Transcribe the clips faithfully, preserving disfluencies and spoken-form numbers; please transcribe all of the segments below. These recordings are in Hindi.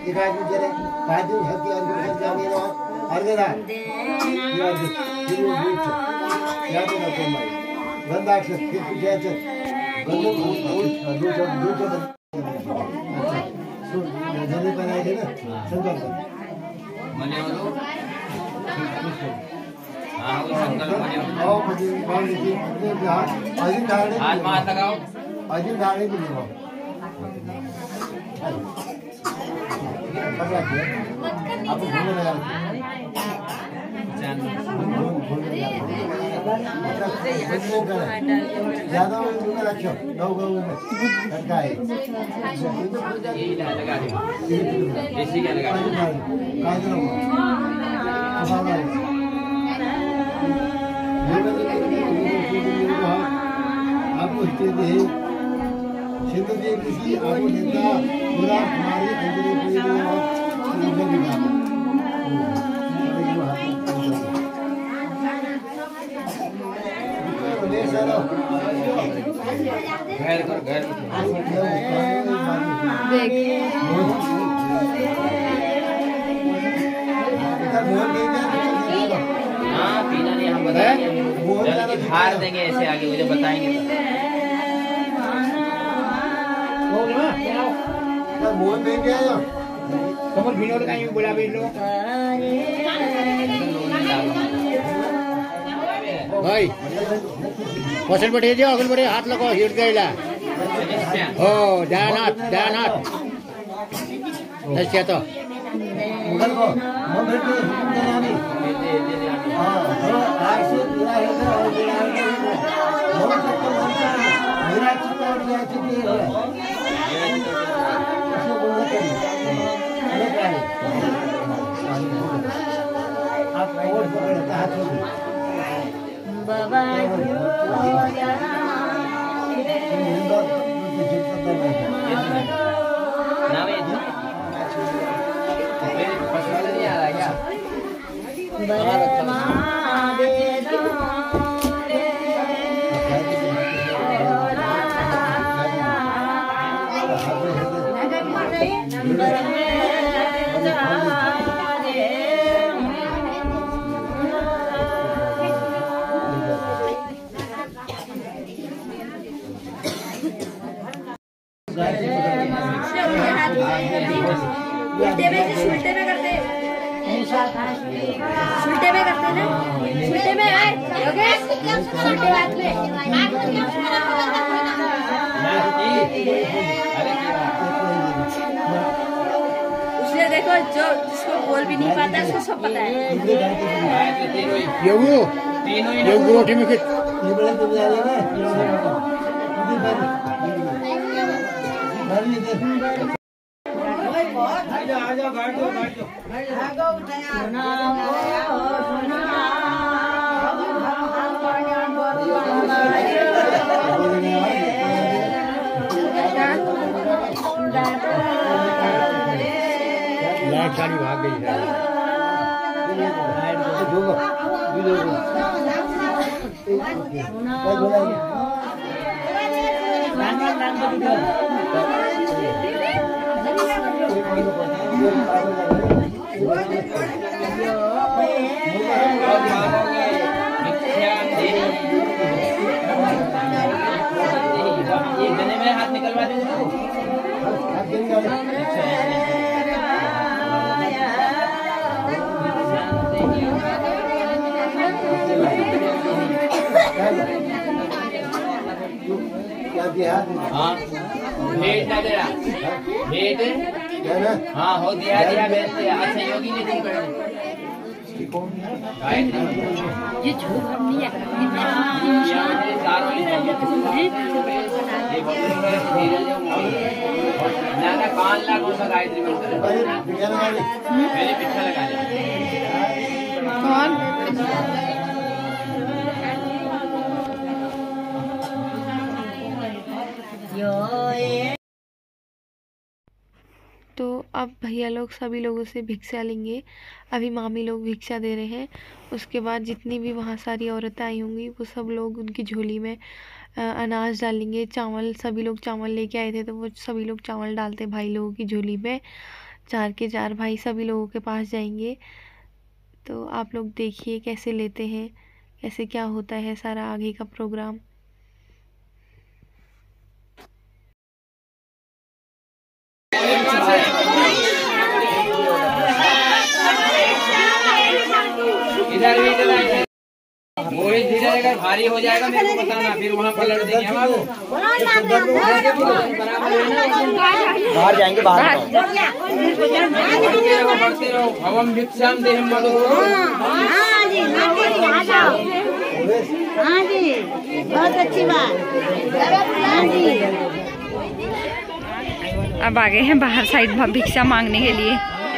दिखाई जरे काजू हकी अंदर जाने लो अर्गदा या दिलु बीच या तो ना कोई गंदा से फिर पूछे थे गंदो दूध दूध दूध अच्छा सुन जल्दी बनाए थे ना संकल्प मने वालो हां वो संकल्प मने आओ मुझे बांध दीजिए अजिन धारणे हाथ मार लगाओ अजिन धारणे भी लो आप घूमने लगा ज्यादा में रखो नौ गौ में लगा है लगा दे देसी क्या लगा काजू आपको स्थिति है सिंधु जी किसी आपको नेता पूरा हमारी अंदर घर कर घर हाँ पीना नहीं हम बताएंगे हार देंगे ऐसे आगे मुझे बताएंगे मोहन देंगे कमर भिनोड़ का बोला भी लो भाई फसल बढ़े जो अगल बढ़े हाथ लगाओ हिट गईला हो ध्यान हाथ ध्यान हाथ ऐसे तो मुगल को मंदिर के जनानी हां आज से पूरा है मेरा चित्त और मेरा चित्त है आप और पकड़ता हाथ बाबा उल्टे में से उल्टे में करते उल्टे में करते ना उल्टे में है योगेश उल्टे हाथ में उसने देखो जो जिसको बोल भी नहीं पाता उसको सब पता है योगू योगू रोटी में कित ये बड़ा तो जा रहा है आजा आजा बैठ जाओ बैठ जाओ सुना सुना लाइट सारी भाग गई है ये गले में हाथ निकलवा दे हाँ भेंट ना दे रहा भेंट हाँ हो दिया दिया भेंट दिया अच्छा योगी ने दी पड़े ये झूठ नहीं है पाँच लाख उसका गायत्री मंत्र पहले पिछला लगा लिया कौन तो अब भैया लोग सभी लोगों से भिक्षा लेंगे। अभी मामी लोग भिक्षा दे रहे हैं। उसके बाद जितनी भी वहाँ सारी औरतें आई होंगी वो सब लोग उनकी झोली में अनाज डालेंगे। चावल सभी लोग चावल लेके आए थे तो वो सभी लोग चावल डालते भाई लोगों की झोली में। चार के चार भाई सभी लोगों के पास जाएंगे। तो आप लोग देखिए कैसे लेते हैं, कैसे क्या होता है सारा आगे का प्रोग्राम। इधर भी चलाएंगे, मोहित धीरे अगर भारी हो जाएगा मेरे को बताना, फिर वहाँ पलट देंगे हम आपको। बाहर जाएंगे, बाहर बढ़ते रहो। हवम भिक्षाम देहम मधु। हाँ जी, बहुत अच्छी बात। हाँ जी, अब आ गए हैं बाहर साइड भिक्षा मांगने के लिए।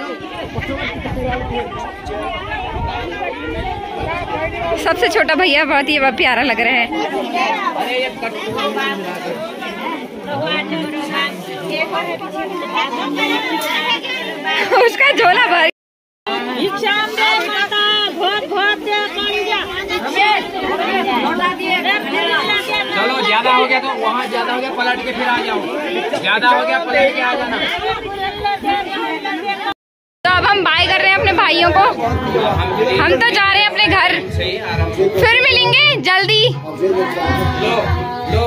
सबसे छोटा भैया बहुत ही प्यारा लग रहा है। उसका झोला भर। चलो ज्यादा हो गया तो वहाँ ज्यादा हो गया पलट के फिर आ जाओ, ज्यादा हो गया पलट के आ जाना। तो अब हम बाय कर रहे हैं अपने भाइयों को, हम तो जा रहे हैं अपने घर, फिर मिलेंगे जल्दी। लो लो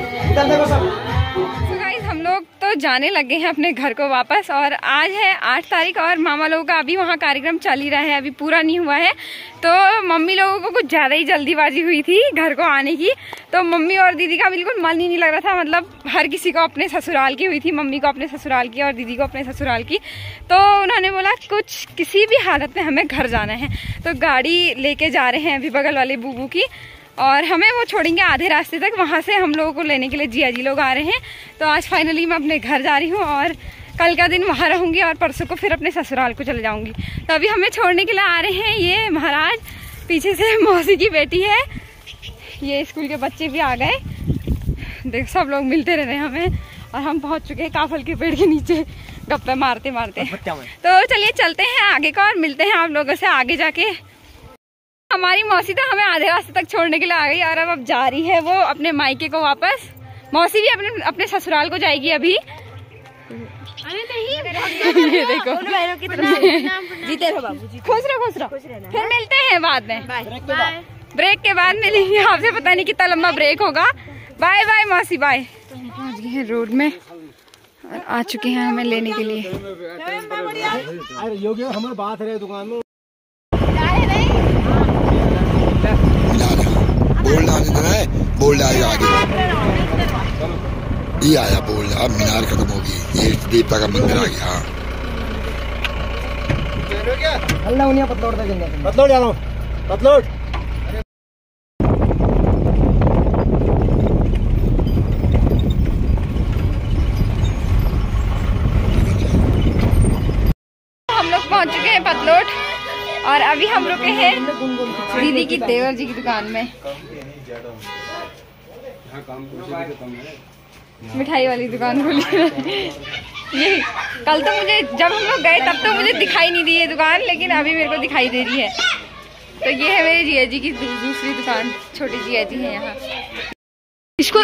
तो गाइस हम लोग तो जाने लगे हैं अपने घर को वापस, और आज है आठ तारीख और मामा लोगों का अभी वहाँ कार्यक्रम चल ही रहा है, अभी पूरा नहीं हुआ है। तो मम्मी लोगों को कुछ ज़्यादा ही जल्दीबाजी हुई थी घर को आने की, तो मम्मी और दीदी का बिल्कुल मन ही नहीं लग रहा था। मतलब हर किसी को अपने ससुराल की हुई थी, मम्मी को अपने ससुराल की और दीदी को अपने ससुराल की। तो उन्होंने बोला कुछ किसी भी हालत में हमें घर जाना है, तो गाड़ी लेके जा रहे हैं अभी बगल वाले बूबू की, और हमें वो छोड़ेंगे आधे रास्ते तक, वहाँ से हम लोगों को लेने के लिए जिया जी लोग आ रहे हैं। तो आज फाइनली मैं अपने घर जा रही हूँ और कल का दिन वहाँ रहूँगी और परसों को फिर अपने ससुराल को चले जाऊँगी। तो अभी हमें छोड़ने के लिए आ रहे हैं ये महाराज, पीछे से मौसी की बेटी है, ये स्कूल के बच्चे भी आ गए, देख सब लोग मिलते रह रहे हैं हमें, और हम पहुँच चुके हैं काफल के पेड़ के नीचे गप्पे मारते मारते। तो चलिए चलते हैं आगे का और मिलते हैं आप लोगों से आगे जाके। हमारी मौसी तो हमें आधे रास्ते तक छोड़ने के लिए आ गई और अब अब जा रही है वो अपने मायके को वापस। मौसी भी अपने अपने ससुराल को जाएगी अभी। अरे नहीं ये देखो की तरफ जीते रहो बाबू, खुश रहो खुश रहो। फिर मिलते हैं बाद में, ब्रेक के बाद मिलेंगे आपसे, पता नहीं कितना लंबा ब्रेक होगा। बाय बाय मौसी बाय। तो हम पहुँच गए हैं रोड में और आ चुके हैं हमें लेने के लिए। अरे योगी हमारे बात रहे दुकान में बोल्ड है, बोल्ड आया आगे, ये आया बोल्ड। अब मीनार खत्म होगी, ये देवता का मंदिर आ गया। अल्लाह उन्हें पतलोड़ दे देंगे, पतलोड़ जा रहा हूँ, पतलोड़। हम लोग पहुँच चुके हैं पतलोट और अभी हम रुके हैं दीदी की देवर जी की दुकान में, मिठाई वाली दुकान खोली ये कल तो मुझे जब हम लोग गए तब तो मुझे दिखाई नहीं दी ये दुकान, लेकिन अभी मेरे को दिखाई दे रही है। तो ये है मेरी जिया जी की दूसरी दुकान, छोटी जिया जी है यहाँ। इसको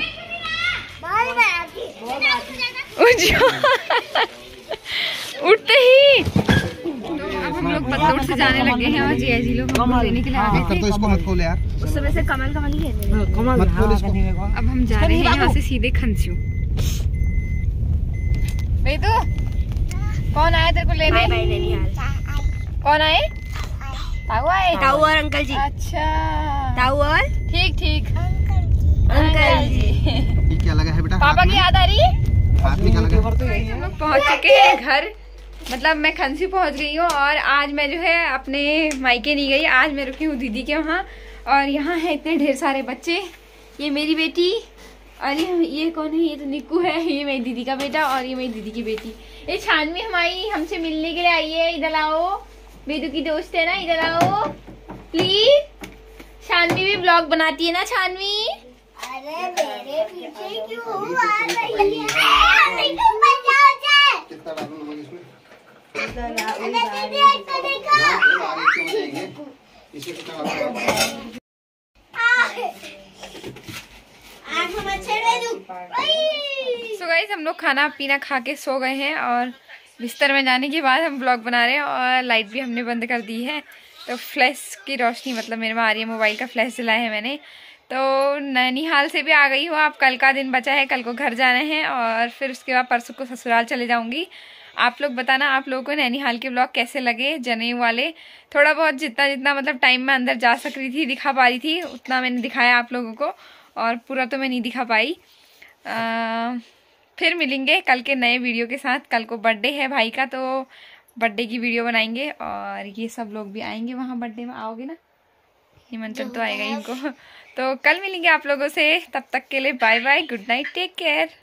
उठते ही अब हम लोग पतलोट से जाने लगे हैं और जिया जी लोग हमको लेने के लिए आ गए थे। इसको मत खोले यार, उस समय से कमल कमल ही है। कमल मत खोल इसको। अब हम जा रहे हैं यहाँ से सीधे खंसियों। तो कौन आया तेरे को लेने? कौन आए? ताऊ आए? ताऊ और अंकल जी। अच्छा ताऊ और ठीक ठीक अंकल जी। क्या लगा है बेटा? पापा की याद आ रही है? हाथ में क्या लगा? हम लोग पहुँच चुके हैं घर, मतलब मैं खंसी पहुंच गई हूँ और आज मैं जो है अपने मायके नहीं गई, आज मैं रुकी हूँ दीदी के वहाँ। और यहाँ है इतने ढेर सारे बच्चे, ये मेरी बेटी और ये ये कौन है? ये तो निक्कू है, ये मेरी दीदी का बेटा और ये मेरी दीदी की बेटी। ये छानवी हमारी हमसे मिलने के लिए आई है, इधर आओ, बेदू की दोस्त है ना, इधर आओ प्लीज। छानवी भी ब्लॉग बनाती है ना छानवी? अरे मेरे पीछे क्यों आ रही है? कितना डालूं नमक इसमें? इसे कितना डालूं? सो गाइस हम लोग खाना पीना खा के सो गए हैं और बिस्तर में जाने के बाद हम ब्लॉग बना रहे हैं और लाइट भी हमने बंद कर दी है। तो फ्लैश की रोशनी मतलब मेरे में आ रही है, मोबाइल का फ्लैश जलाया है मैंने। तो नैनीहाल से भी आ गई हूँ। अब कल का दिन बचा है, कल को घर जाना है और फिर उसके बाद परसों को ससुराल चले जाऊँगी। आप लोग बताना आप लोगों को नैनीहाल के ब्लॉग कैसे लगे, जनेऊ वाले। थोड़ा बहुत जितना जितना मतलब टाइम में अंदर जा सक रही थी, दिखा पा रही थी, उतना मैंने दिखाया आप लोगों को, और पूरा तो मैं नहीं दिखा पाई। आ, फिर मिलेंगे कल के नए वीडियो के साथ। कल को बर्थडे है भाई का, तो बर्थडे की वीडियो बनाएंगे और ये सब लोग भी आएंगे वहाँ बर्थडे में। आओगे ना? हिमांचल तो आएगा इनको। तो कल मिलेंगे आप लोगों से, तब तक के लिए bye bye, good night, take care.